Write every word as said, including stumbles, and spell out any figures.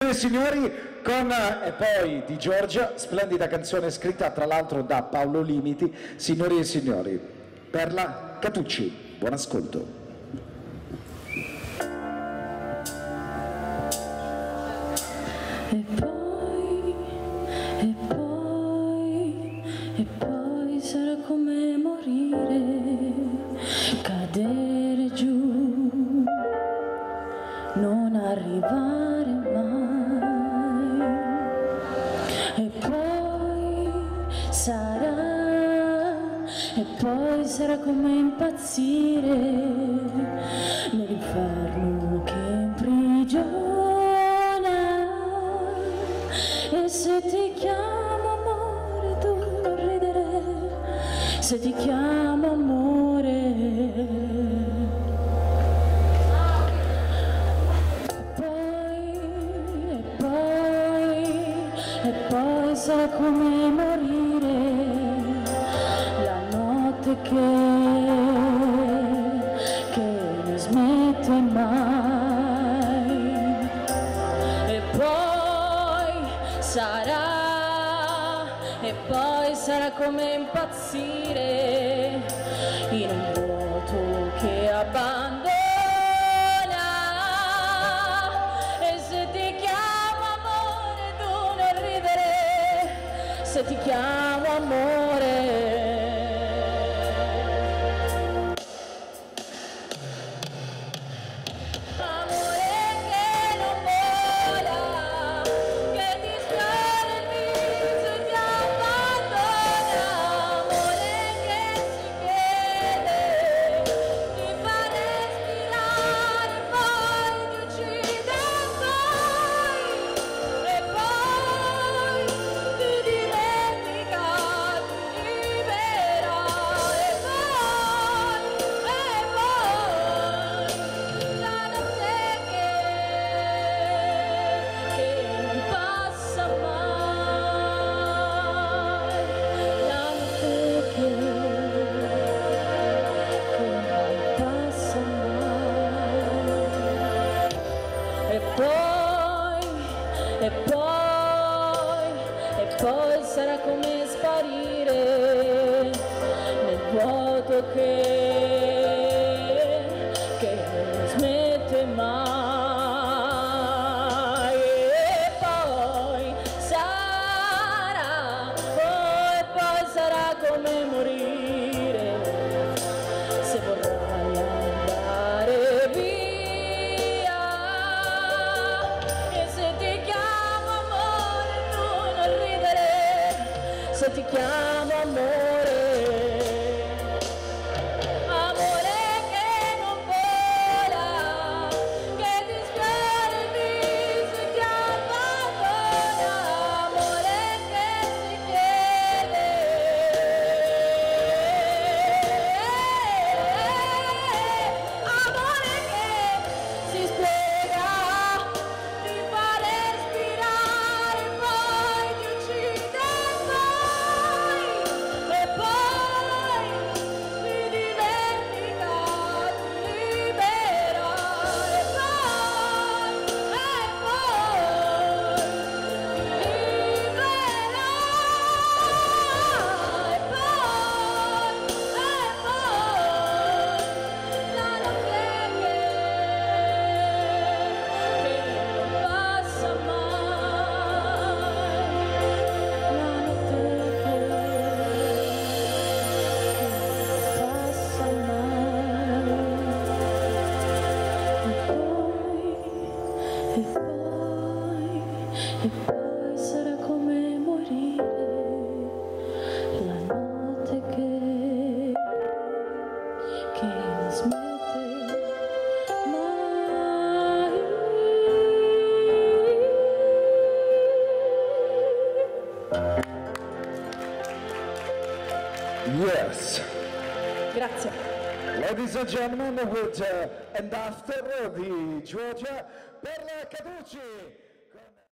Signori, con e poi di Giorgia, splendida canzone scritta tra l'altro da Paolo Limiti. Signori e signori, Perla Catucci, buon ascolto. E poi, e poi, e poi sarà come morire, cadere giù, non arrivare mai. E poi sarà, e poi sarà come impazzire nell'inferno che imprigiona. E se ti chiamo amore tu non ridere, se ti chiamo amore. E poi sarà come morire la notte che, che non smette mai. E poi sarà, e poi sarà come impazzire in un vuoto che abbandona. Se ti chiamo amore. Amore che non vola, che ti sfiora il viso e ti abbandona. Amore che si chiede, ti fa respirare, poi ti uccide poi. E poi ti dimentica. E poi, e poi, e poi sarà come sparire nel vuoto che, che non smette mai. E poi sarà, oh, e poi sarà come morire se vorrai andare via. Se ti chiamo amore, amore che non vola, che ti sfiora il viso e ti abbandona, amore che si chiede, amore che si spiega, ti fa respirare, poi ti uccide. E poi, e poi sarà come morire la notte che, che non smette mai. Yes. Grazie. Ladies and gentlemen, with uh, and after uh, the Georgia Perla Catucci.